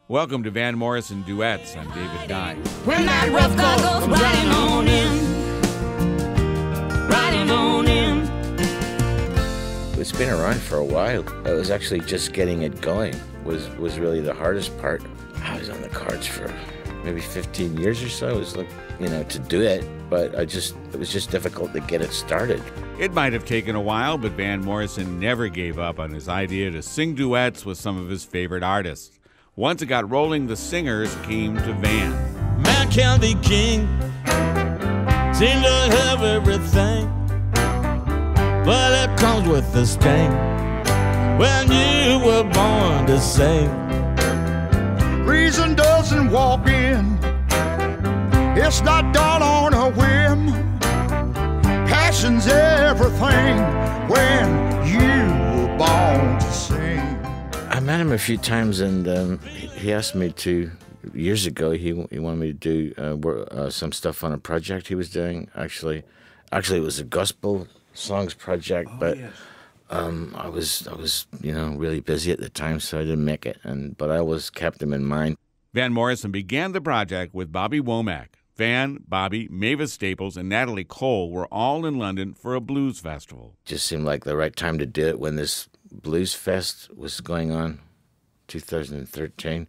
Welcome to Van Morrison Duets. I'm David Dye. When that rough car goes riding on in. It's been around for a while. It was actually just getting it going was really the hardest part. I was on the cards for maybe 15 years or so. It was like, to do it, but it was just difficult to get it started. It might have taken a while, but Van Morrison never gave up on his idea to sing duets with some of his favorite artists. Once it got rolling, the singers came to Van. Man can be king, seem to have everything, but it comes with the sting when you were born to sing. Reason doesn't walk in, it's not done on a whim. Passion's everything when you were born to sing. I met him a few times, and he asked me to, years ago, he wanted me to do some stuff on a project he was doing. Actually, it was a gospel songs project, but yes. I was really busy at the time, so I didn't make it. But I always kept him in mind. Van Morrison began the project with Bobby Womack. Van, Bobby, Mavis Staples, and Natalie Cole were all in London for a blues festival. Just seemed like the right time to do it when this Blues Fest was going on, 2013.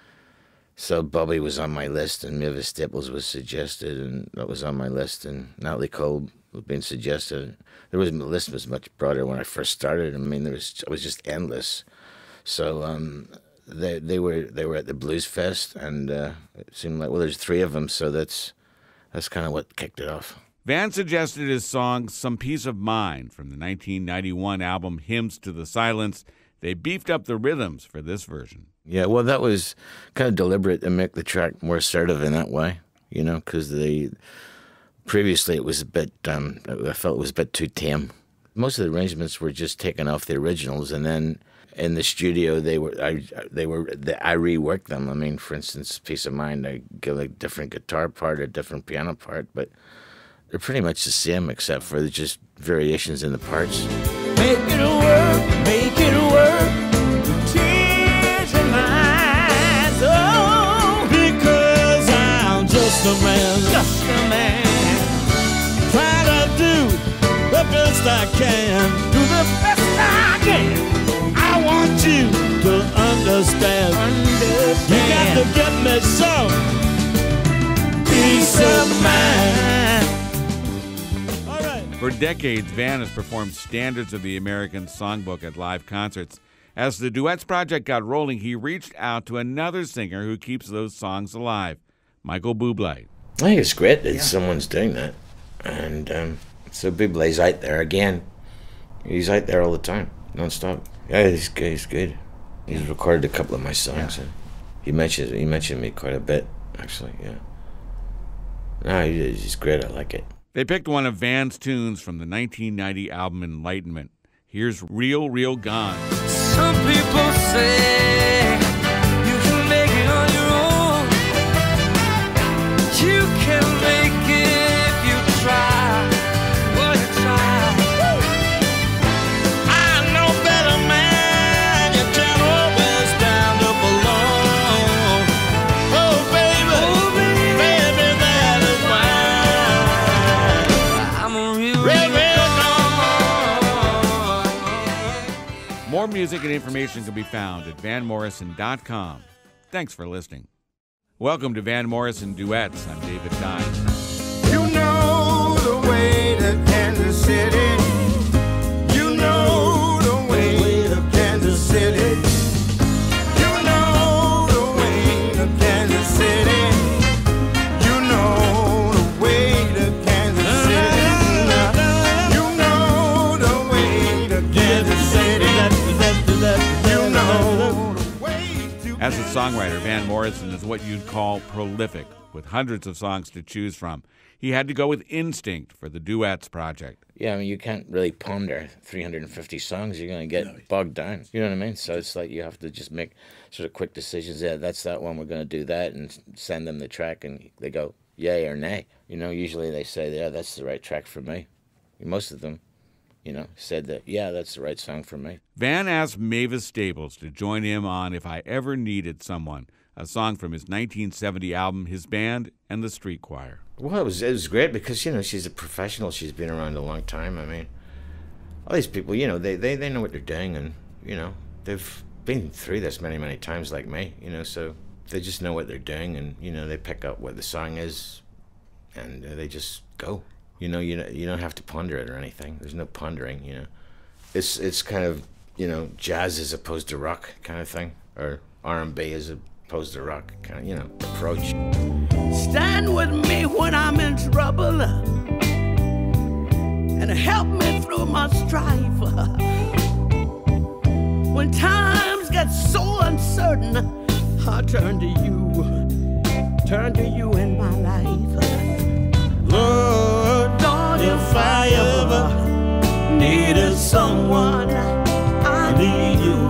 So Bobby was on my list, and Mavis Staples was suggested, and that was on my list, and Natalie Cole was being suggested. The list was much broader when I first started. I mean, it was just endless. So they were at the Blues Fest, and it seemed like, well, there's three of them, so that's kind of what kicked it off. Van suggested his song Some Peace of Mind from the 1991 album Hymns to the Silence. They beefed up the rhythms for this version. Yeah, well, that was kind of deliberate to make the track more assertive in that way, because previously it was a bit, I felt it was a bit too tame. Most of the arrangements were just taken off the originals, and then in the studio I reworked them. I mean, for instance, Peace of Mind, I give a different guitar part, a different piano part, but they're pretty much the same except for just variations in the parts. Make it work, tears in my eyes, oh, because I'm just a man, trying to do the best I can, I want you to understand. You got to get me some peace of mind. For decades, Van has performed standards of the American Songbook at live concerts. As the Duets project got rolling, he reached out to another singer who keeps those songs alive, Michael Bublé. I think it's great that someone's doing that. And so Bublé's out there again. He's out there all the time, nonstop. Yeah, he's good. He's recorded a couple of my songs. And he mentioned me quite a bit, actually, yeah. No, he's great. I like it. They picked one of Van's tunes from the 1990 album Enlightenment. Here's Real, Real Gone. Some people say you can make it on your own. You can make it if you try. Well, you try. I know better, man. You can't always stand up alone. Oh, baby, baby, that is why I'm a real, More music and information can be found at vanmorrison.com. Thanks for listening. Welcome to Van Morrison Duets. I'm David Dye. You know the way to Kansas City. You know the way to Kansas City. You know the way to Kansas City. You know the way to Kansas City. You know the way to Kansas City. You know the way to. As a songwriter, Van Morrison is what you'd call prolific, with hundreds of songs to choose from. He had to go with instinct for the Duets project. Yeah, I mean, you can't really ponder 350 songs. You're going to get bogged down. You know what I mean? So it's like you have to just make sort of quick decisions. Yeah, that's that one. We're going to do that, and send them the track, and they go yay or nay. Usually they say, yeah, that's the right track for me. Most of them. said that, yeah, that's the right song for me. Van asked Mavis Staples to join him on If I Ever Needed Someone, a song from his 1970 album, His Band and the Street Choir. Well, it was great because, she's a professional. She's been around a long time. I mean, all these people, they know what they're doing, and, they've been through this many, many times like me, so they just know what they're doing, and, they pick up what the song is, and they just go. You don't have to ponder it or anything. There's no pondering, It's kind of, jazz as opposed to rock kind of thing, or R&B as opposed to rock kind of, approach. Stand with me when I'm in trouble and help me through my strife. When times get so uncertain, I turn to you in my life. Lord, if I ever Needed someone, I need you.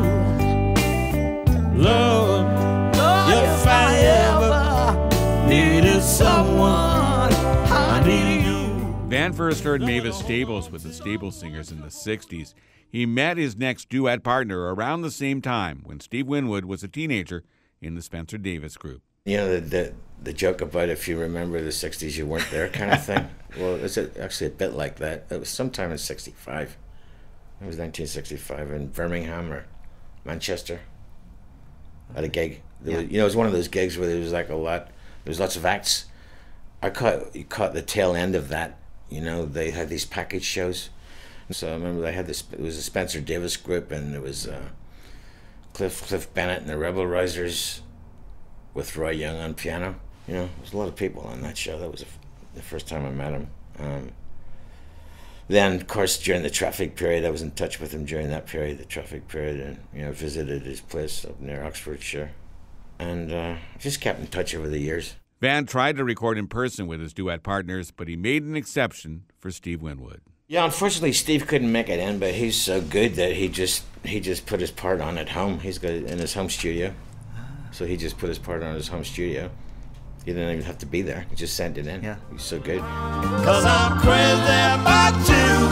Lord, if I ever needed someone, I need you. Van first heard Mavis Staples with the Staples Singers in the 60s. He met his next duet partner around the same time when Steve Winwood was a teenager in the Spencer Davis Group. The joke about if you remember the 60s, you weren't there kind of thing. Well, it's actually a bit like that. It was sometime in 65. It was 1965 in Birmingham or Manchester at a gig. It was one of those gigs where there was like there was lots of acts. You caught the tail end of that. They had these package shows. So I remember they had this, it was a Spencer Davis Group, and there was Cliff Bennett and the Rebel Risers with Roy Young on piano. There was a lot of people on that show. That was the first time I met him. Then, of course, during the Traffic period, I was in touch with him during that period, the Traffic period, and visited his place up near Oxfordshire, and just kept in touch over the years. Van tried to record in person with his duet partners, but he made an exception for Steve Winwood. Yeah, unfortunately, Steve couldn't make it in, but he's so good that he just put his part on at home. He's got it in his home studio, so he just put his part on his home studio. He didn't even have to be there. He just sent it in. Yeah. He's so good. 'Cause I'm crazy about you.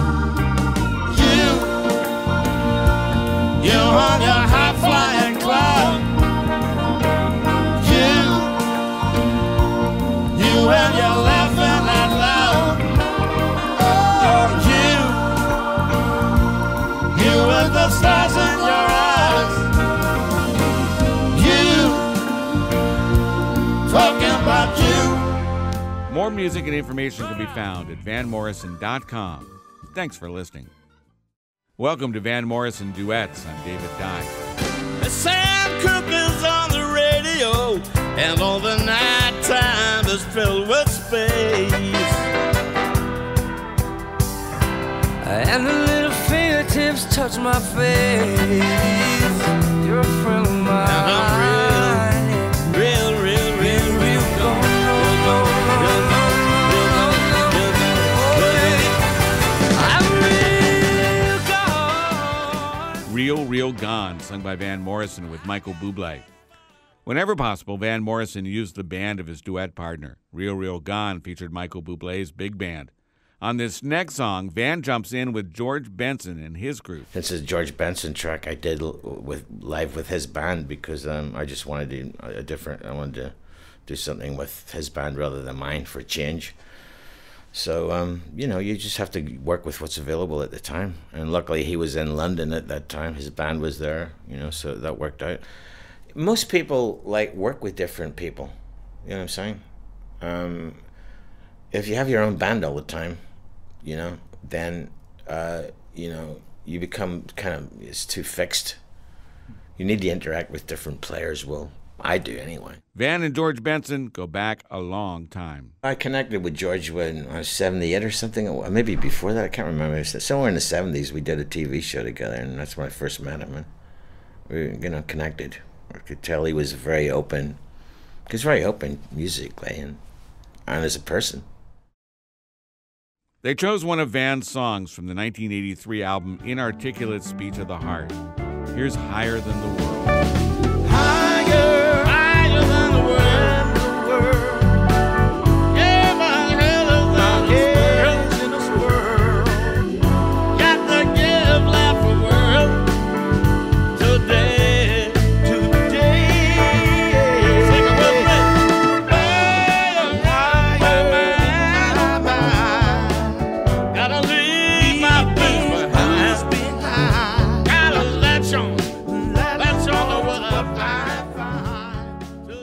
You on your high flying cloud. You and you're laughing out loud. Oh, you with the stars in your eyes. Talking about you. More music and information can be found at vanmorrison.com. Thanks for listening. Welcome to Van Morrison Duets. I'm David Dye. Sam Cooke is on the radio, and all the night time is filled with space. And the little fingertips touch my face. You're a friend of mine. And I'm real gone. I'm real gone. Real Gone, sung by Van Morrison with Michael Bublé. Whenever possible, Van Morrison used the band of his duet partner. Real Gone featured Michael Bublé's big band. On this next song, Van jumps in with George Benson and his group. This is a George Benson track I did live with his band because I just wanted to I wanted to do something with his band rather than mine for a change. So, you just have to work with what's available at the time. And luckily he was in London at that time. His band was there, so that worked out. Most people work with different people. You know what I'm saying? If you have your own band all the time, then, you become it's too fixed. You need to interact with different players. Well, I do anyway. Van and George Benson go back a long time. I connected with George when I was 78 or something, or maybe before that, I can't remember. Somewhere in the 70s, we did a TV show together, and that's when I first met him. And we were, connected. I could tell he was very open. He's very open musically and as a person. They chose one of Van's songs from the 1983 album Inarticulate Speech of the Heart. Here's Higher Than the World. Higher than the world. Yeah, my hell is in this world.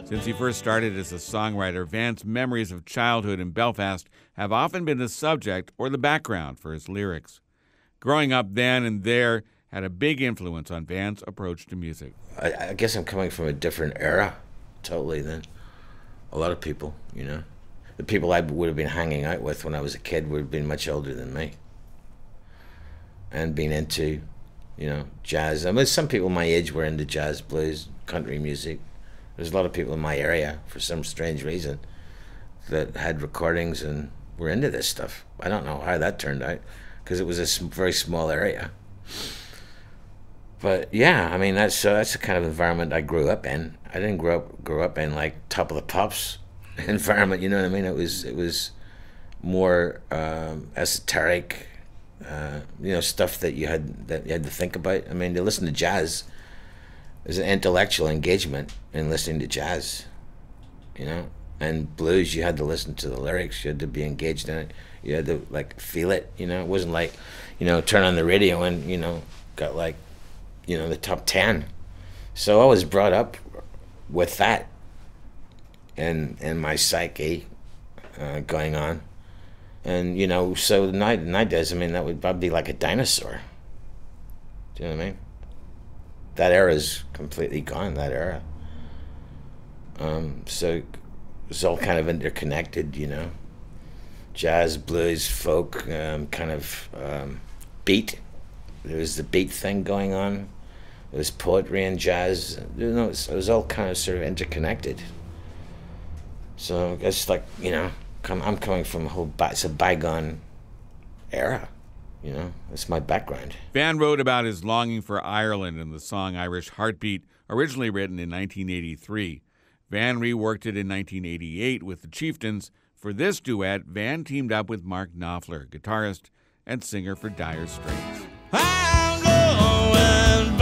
Since he first started as a songwriter, Van's memories of childhood in Belfast have often been the subject or the background for his lyrics. Growing up then and there had a big influence on Van's approach to music. I guess I'm coming from a different era, totally, than a lot of people, you know. The people I would have been hanging out with when I was a kid would have been much older than me. And been into, you know, jazz. I mean, some people my age were into jazz, blues, country music. There's a lot of people in my area, for some strange reason, that had recordings and were into this stuff. I don't know how that turned out, because it was a very small area. But yeah, I mean, that's the kind of environment I grew up in. I didn't grow up in like Top of the Pops environment. You know what I mean? It was more esoteric, you know, stuff that you had to think about. I mean, to listen to jazz, there's an intellectual engagement in listening to jazz, you know. And blues, you had to listen to the lyrics. You had to be engaged in it. You had to like feel it. You know, it wasn't like, you know, turn on the radio and, you know, got like, you know, the top 10. So I was brought up with that in my psyche going on. And, you know, so nowadays, I mean, that would probably be like a dinosaur. Do you know what I mean? That era's completely gone, that era. So it's all kind of interconnected, you know. Jazz, blues, folk, kind of beat. There was the beat thing going on. There was poetry and jazz. You know, it was all kind of sort of interconnected. So it's like, you know, I'm coming from it's a bygone era, you know. It's my background. Van wrote about his longing for Ireland in the song Irish Heartbeat, originally written in 1983. Van reworked it in 1988 with the Chieftains. For this duet, Van teamed up with Mark Knopfler, guitarist and singer for Dire Straits. I'm going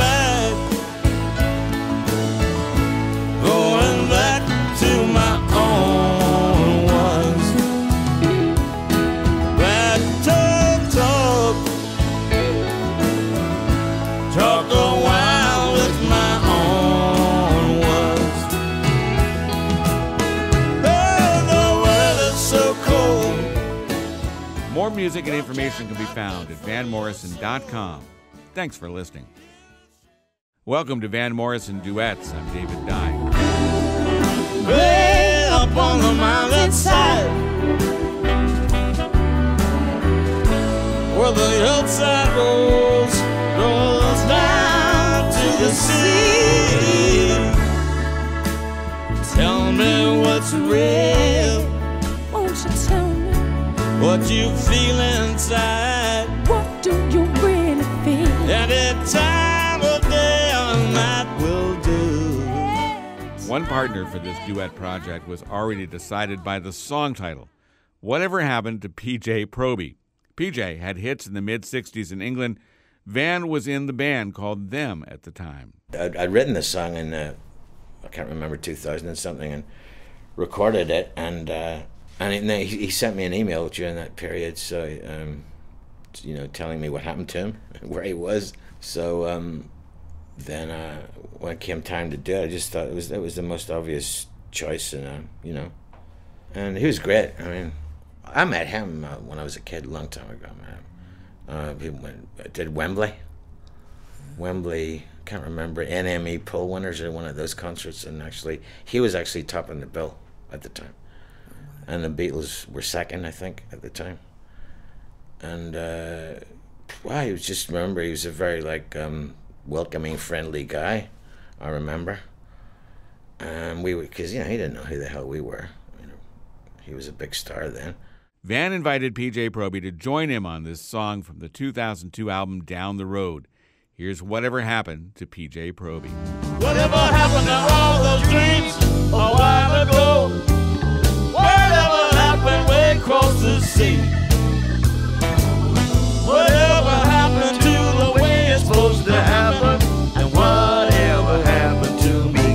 back to my own ones. Back talk a while with my own ones. Oh, the weather's so cold. More music and information can be found at vanmorrison.com. Thanks for listening. Welcome to Van Morrison Duets. I'm David Dye. Way up on the mountainside, where the hillside goes down to the sea. Tell me what's real, Won't you tell me what you feel inside. what do you really feel? Any time of day or night will do. One partner for this duet project was already decided by the song title, Whatever Happened to P.J. Proby. P.J. had hits in the mid-'60s in England. Van was in the band called Them at the time. I'd written this song in, I can't remember, 2000 and something, and recorded it, and he sent me an email during that period, so, you know, telling me what happened to him, where he was. So then when it came time to do it, I just thought it was the most obvious choice, and you know, and he was great. I mean, I met him when I was a kid, a long time ago. He did Wembley, can't remember, NME Poll Winners or one of those concerts, and he was actually topping the bill at the time, and the Beatles were second, I think, at the time. And wow, he was a very like welcoming, friendly guy, I remember. And because, you know, he didn't know who the hell we were. You know, he was a big star then. Van invited P.J. Proby to join him on this song from the 2002 album Down the Road. Here's Whatever Happened to P.J. Proby. Whatever happened to all those dreams a while ago? Whatever happened way across the sea? Whatever happened to the way it's supposed to happen? And whatever happened to me?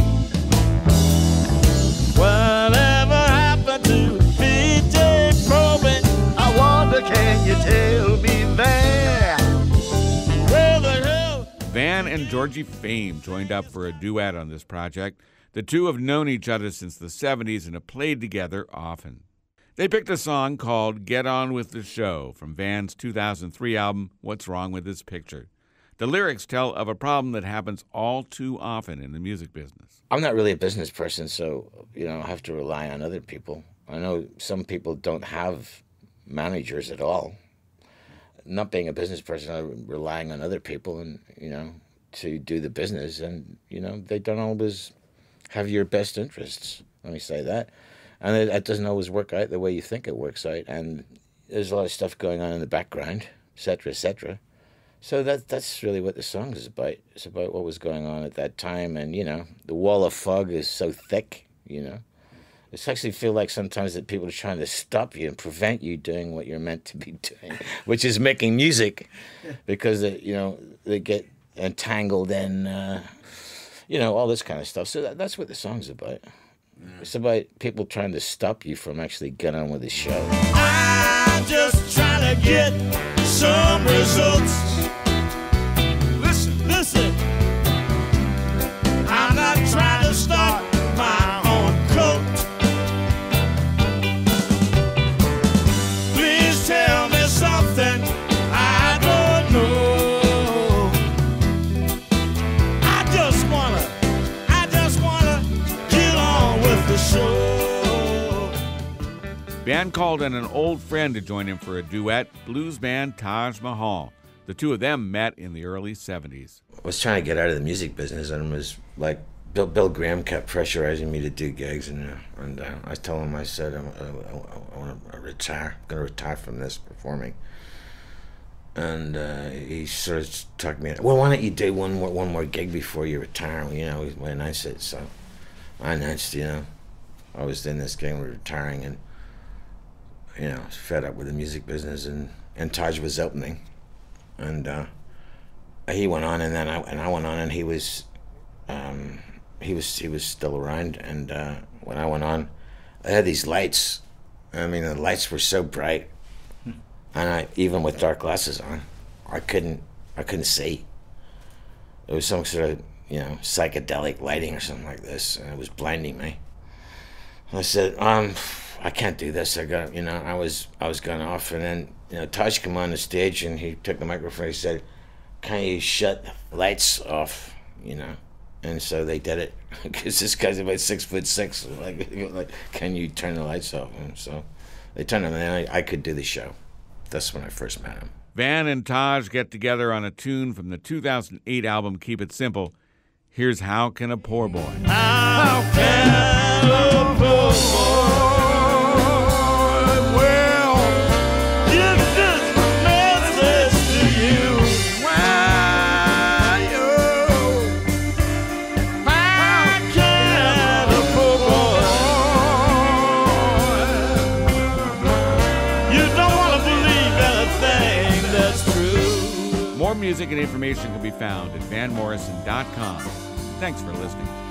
Whatever happened to P.J. Proby? I wonder, can you tell me that? Where the hell? Van and George Georgie Fame joined up for a duet on this project. The two have known each other since the 70s and have played together often. They picked a song called Get On With The Show from Van's 2003 album, What's Wrong With This Picture. The lyrics tell of a problem that happens all too often in the music business. I'm not really a business person, so, I have to rely on other people. I know some people don't have managers at all. Not being a business person, I'm relying on other people and, to do the business. And, they don't always have your best interests, let me say that. And it doesn't always work out the way you think it works out. And there's a lot of stuff going on in the background, et cetera, et cetera. So that's really what the song is about. It's about what was going on at that time. And, the wall of fog is so thick, It's actually feel like sometimes that people are trying to stop you and prevent you doing what you're meant to be doing, which is making music, because, they get entangled in, all this kind of stuff. So that's what the song's about. It's about people trying to stop you from actually getting on with the show. I'm just trying to get some results. Listen. I'm not trying to start my own cult. Please tell me something I don't know. I just wanna get on with the show. Van called in an old friend to join him for a duet, blues band Taj Mahal. The two of them met in the early 70s. I was trying to get out of the music business, and it was like Bill Graham kept pressurizing me to do gigs, and I told him, I said, I want to retire. I'm going to retire from this performing. And he sort of talked me, well, why don't you do one more gig before you retire? We announced it, so I announced, I was in this gig, we're retiring, and I was fed up with the music business, and Taj was opening. And he went on, and then I went on, and he was still around. And when I went on, I had these lights. I mean, the lights were so bright, and even with dark glasses on, I couldn't see. It was some sort of psychedelic lighting or something like this, and it was blinding me. And I said, I can't do this. I got, I was going off, and then. Taj came on the stage, and he took the microphone. He said, "Can you shut the lights off?" And so they did it, because this guy's about 6'6". Like, can you turn the lights off? And so they turned them, and I could do the show. That's when I first met him. Van and Taj get together on a tune from the 2008 album Keep It Simple. Here's How Can a Poor Boy? How can a poor boy? More music and information can be found at vanmorrison.com. Thanks for listening.